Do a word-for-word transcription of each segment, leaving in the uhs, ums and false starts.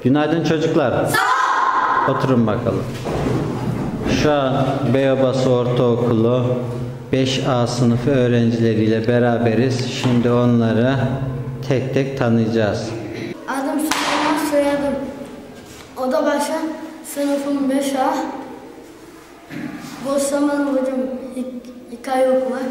Günaydın çocuklar. Oturun bakalım. Şu an Beyobası Ortaokulu beş A sınıfı öğrencileriyle beraberiz. Şimdi onları tek tek tanıyacağız. Adım Süleyman, soyadım Odabaşı, sınıfım beş A. Boş zamanım hocam hikaye okumak.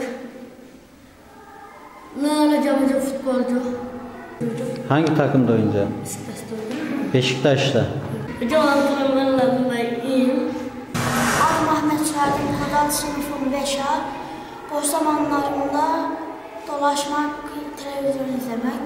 Ne olacağım hocam, futbolcu. Hangi takımda oynayacaksın? Beşiktaş'ta hocam. Beşiktaş'ta. Hocam antrenmanlarında iyiyim. Adım Ahmet, soyadım Kadat, sınıfım beş A. Boş zamanlarımda dolaşmak, televizyon izlemek.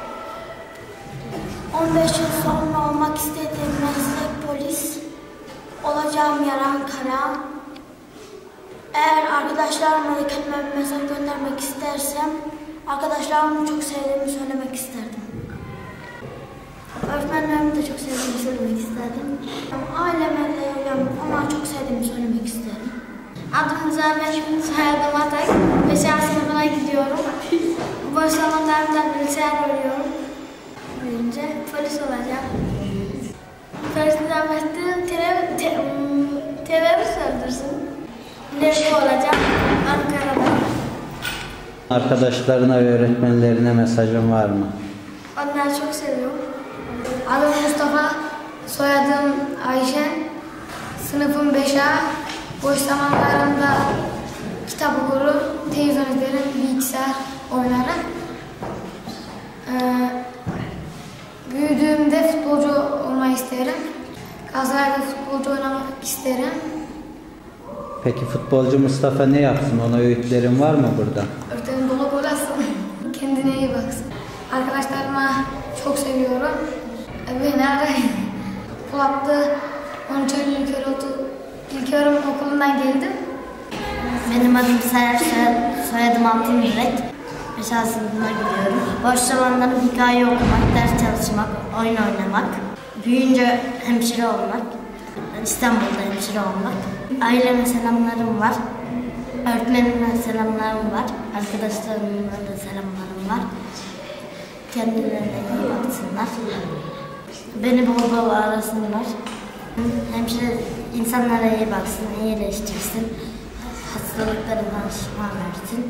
on beş yıl sonra olmak istediğim meslek polis. Olacağım yer Ankara. Eğer arkadaşlarıma da kendime bir mesaj göndermek istersem, arkadaşlarımı çok sevdiğimi söylemek isterdim. Öğretmenlerimi de çok sevdiğimi söylemek isterdim. Aileme de onları çok sevdiğimi söylemek isterim. Adım Müzahmet, soyadım Atay. beş A sınıfına gidiyorum. Boş zamanlarımda bilgisayar oynuyorum. Büyünce polis olacağım. Polis Müzahmet'in terörist öldürsün. Nerede olacağım? Ankara'da. Arkadaşlarına ve öğretmenlerine mesajın var mı? Onları çok seviyorum. Adım Mustafa, soyadım Ayşen. Sınıfım beş A. Boş zamanlarımda kitap okurum, televizyon izlerim, bilgisayar oynarım. Ee, büyüdüğümde futbolcu olmayı isterim. Galatasaray'da futbolcu oynamak isterim. Peki futbolcu Mustafa ne yapsın? Ona öğütlerin var mı burada? Örteğin dolu gol atsın, kendine iyi baksın. Arkadaşlarıma çok seviyorum. Beni arayın. Polatlı on üç Eylül İlköğretim Okulu'ndan geldim. Benim adım Seher, soyadım Altın Yürek. beş A sınıfına gidiyorum. Boş zamanlarım hikaye okumak, ders çalışmak, oyun oynamak. Büyüyünce hemşire olmak, İstanbul'da hemşire olmak. Aileme selamlarım var. Öğretmenime selamlarım var. Arkadaşlarımla da selamlarım var. Kendilerine iyi baksınlar. Beni bol bol arasınlar. Hemşire insanlara iyi baksın, iyileştirsin. Hastalıklarından şifa versin.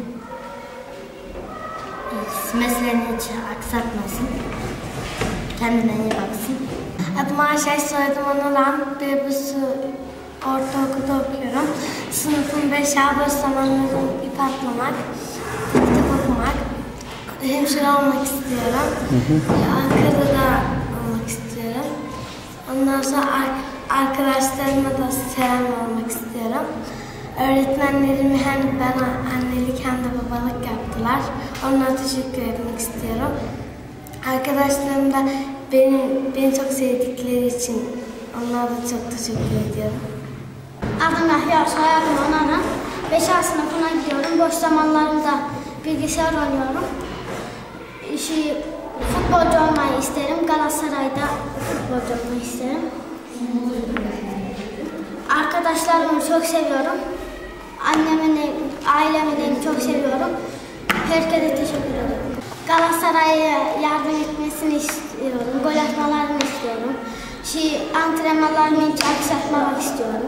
Mesleğini hiç aksatmasın. Kendine iyi baksın. Adım Ayşe, soyadım Anılan. Beyobası Ortaokulda okuyorum. Sınıfım beş A. Boş zamanlarım ip atlamak, kitap okumak. Hemşire olmak istiyorum. Hı hı. Ankara'da olmak istiyorum. Ondan sonra arkadaşlarıma da selam olmak istiyorum. Öğretmenlerim hem bana annelik hem de babalık yaptılar. Onlara teşekkür etmek istiyorum. Arkadaşlarım da beni, beni çok sevdikleri için onlara da çok teşekkür ediyorum. Adım Yahya, soyadım Onana. beş A sınıfına gidiyorum. Boş zamanlarımda bilgisayar oynuyorum. Şey, futbolcu olmayı isterim. Galatasaray'da futbolcu olmayı isterim. Arkadaşlarımı çok seviyorum. Annemi de, ailemi de çok seviyorum. Herkese teşekkür ederim. Galatasaray'a yardım etmesini istiyorum. Gol atmalarını istiyorum. Şey, antrenmanlarını hiç aksatmamak istiyorum.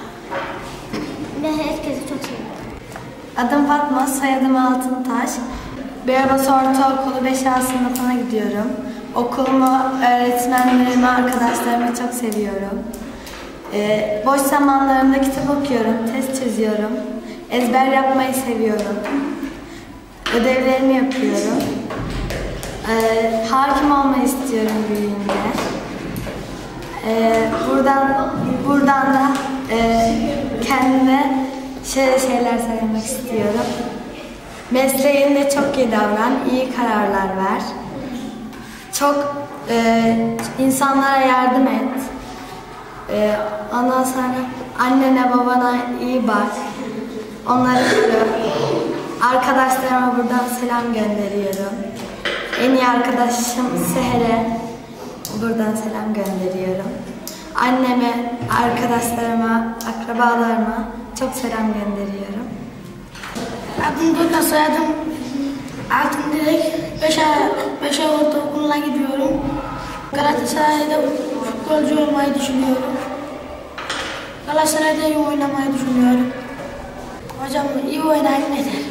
Ve herkesi çok seviyorum. Adım Fatma, soyadım Altıntaş. Beyobası Ortaokulu beş A sınıfına gidiyorum. Okulumu, öğretmenlerimi, arkadaşlarımı çok seviyorum. Ee, boş zamanlarımda kitap okuyorum, test çözüyorum. Ezber yapmayı seviyorum. Ödevlerimi yapıyorum. Ee, hakim olmayı istiyorum büyüyünce. Ee, buradan, buradan da e, kendime şöyle şeyler söylemek istiyorum. Mesleğinde çok iyi davran, iyi kararlar ver. Çok e, insanlara yardım et. E, ondan sonra annene babana iyi bak. Onları koru. Arkadaşlarıma buradan selam gönderiyorum. En iyi arkadaşım Seher'e buradan selam gönderiyorum. Anneme, arkadaşlarıma, akrabalarıma çok selam gönderiyorum. Adım Durna, soyadım Altın Direk. beş A Ortaokulu'na gidiyorum. Galatasaray'da futbolcu olmayı düşünüyorum. Galatasaray'da iyi oynamayı düşünüyorum. Hocam iyi oynayın yeter.